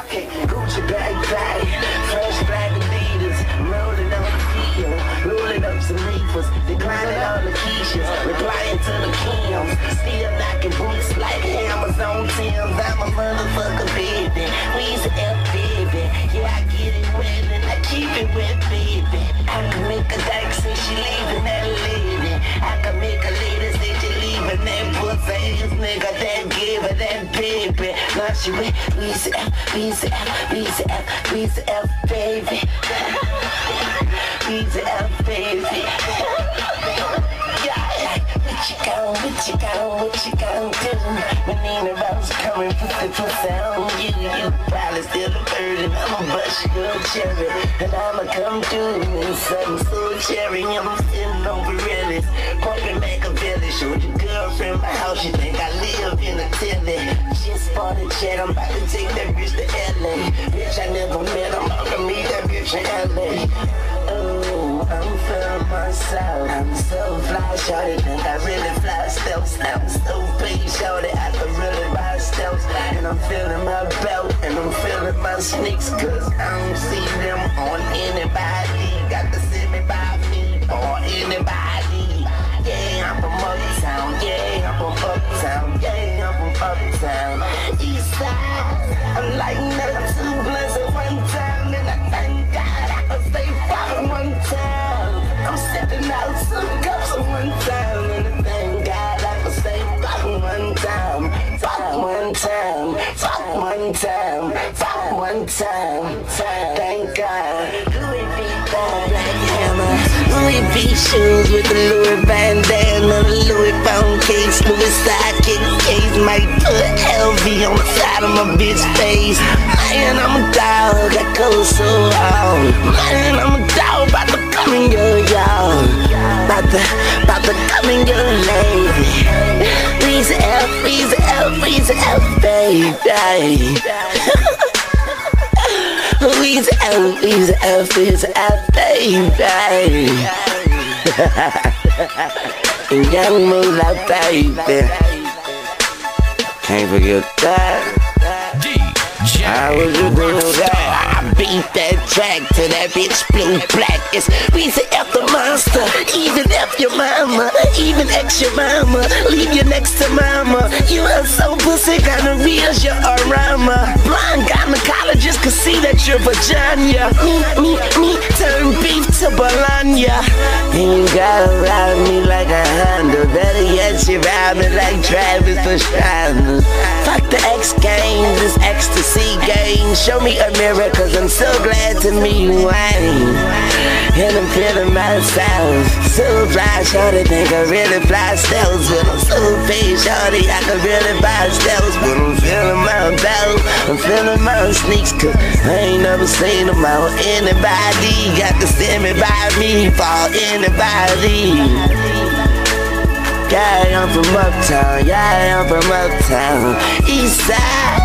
Okay, Gucci bag, fresh black Adidas, rolling on the field, rolling up some reefers, declining all the Keishas, replying to the Kims, still knocking boots like hammers on Tim's. I'm a motherfucker baby, Weezy F baby, yeah I get it wet and I keep it wet baby. I can make a dyke say she leaving that lady, I can make a lady say she leaving that pussy ass nigga that gave her that baby. Now she with Weezy F, Weezy F, Weezy F, Weezy F baby, Weezy F baby. What you gon' do? When Nina Rose coming, put the pussy on you. You probably still a burden. I'ma bust your cherry, and I'ma come through in something so cherry. I'm sitting on Pirellis, pumping Machiavelli. Showed your girlfriend my house, you think I live in a telly. Just bought a jet, I'm about to take that bitch to LA. Bitch, I never met, I'm about to meet that bitch in LA. Oh, I'm feeling myself. I'm so fly, shorty, think I really fly stealth. I'm so paid, shorty, I could really buy stealth. And I'm feeling my belt, and I'm feeling my sneaks, cause I don't see them on anybody. Got to send me by me or anybody. Yeah, I'm from Uptown, yeah, I'm from Uptown, yeah, I'm from Uptown. Eastside, I'm lighting up 2 blunts at one time, and I thank God I can stay far one time. I'm stepping out some cups at one time, and I thank God I can stay far one time. Fuck one time, fuck one time, fuck one time. Thank God. Louis V. Black hammer, Louis V. shoes with the Louis bandana, the Louis phone case, Louis sidekick case. Might put LV on the side of my bitch face. Man, I'm a dog, I go so hard. Man, I'm a dog, about to come in your yard, about to come in your lady. Weezy F, Weezy F, Weezy F, baby. Weezy F, Weezy F, Weezy F, baby. Young Moolah, baby. Can't forget that. I was a real guy. I beat that track to that bitch blue black. It's Weezy F the monster. Even F your mama, even X your mama, leave you next to mama. You are so pussy, kinda real your aroma. Blind gynecologist could see that you're vagina. Me, turn beef to Bologna. And you gotta ride me like a Honda. Better yet, you ride me like Travis Pastrana. Fuck the X Games, this ecstasy game. Show me a mirror, cause I'm so glad to meet Wayne. And I'm feeling myself. So fly, shorty, think I really fly stealth. But I'm so paid, shorty, I can really buy stealth. But I'm feeling my belt, I'm feeling my sneaks, cause I ain't never seen them out anybody. Got to stand me by me for anybody. Yeah, I'm from Uptown, yeah, I'm from Uptown. Eastside,